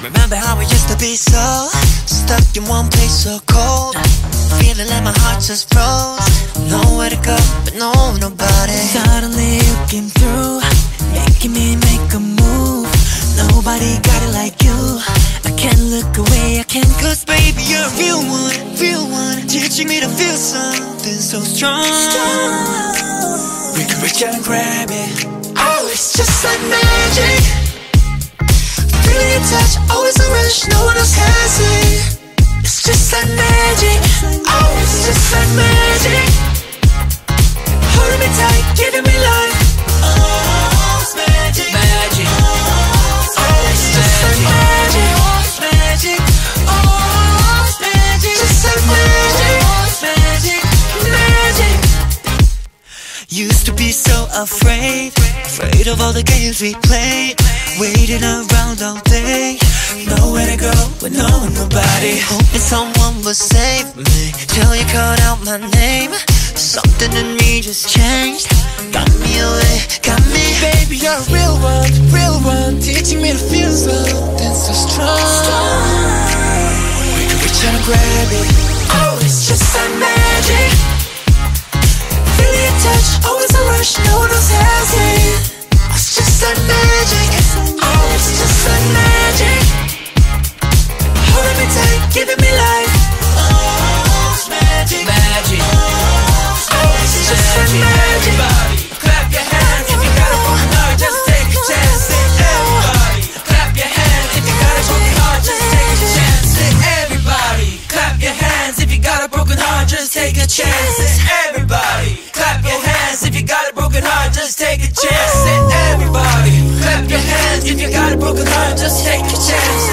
Remember how we used to be so stuck in one place so cold, feeling like my heart just froze. Nowhere to go, but nobody. Suddenly you came through, making me make a move. Nobody got it like you. I can't look away, I can't. Cause baby you're a real one, teaching me to feel something so strong. We can reach out and grab it. Oh, it's just like magic. Feeling your touch, always a rush, no one else has it. It's just like magic. Oh, it's just like magic. Holding me tight, giving me life. Oh, it's magic, magic. Oh, it's just like magic. Oh, it's magic. Oh, it's magic. Just like magic. Oh, it's magic, magic. Used to be so afraid of all the games we played, waiting around all day, nowhere to go with nobody. Hoping someone will save me till you called out my name. Something in me just changed, got me away, got me. Baby you're a real one, teaching me to feel something so strong. We can reach out and grab it. Oh, it's just like magic. Feel your touch, always a rush, no one else has it. It's just like magic. Oh, it's just like magic. Holding me tight, giving me life. Oh, it's magic, magic. Oh, it's just like magic. Everybody, clap your hands if you got a broken heart, just take a chance. Everybody, clap your hands if you got a broken heart, just take a chance. Everybody, clap your hands if you got a broken heart, just take a chance. Everybody, clap your hands if you got a broken heart, just take a chance. Everybody, clap your hands if you got a broken heart, just take a chance.